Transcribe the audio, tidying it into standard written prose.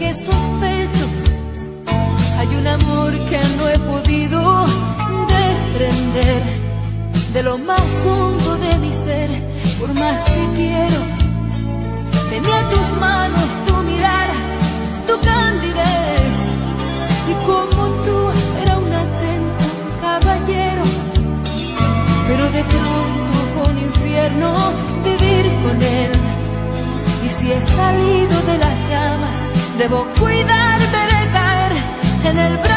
que sospecho. Hay un amor que no he podido desprender de lo más hondo de mi ser. Por más que quiero, tenía en tus manos tu mirada, tu candidez, y como tú era un atento caballero. Pero de pronto fue un infierno vivir con él, y si he salido de las llamas, debo cuidarme de caer en el brazo